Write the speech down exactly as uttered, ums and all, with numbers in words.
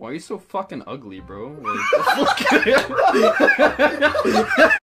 Why are you so fucking ugly, bro? Like,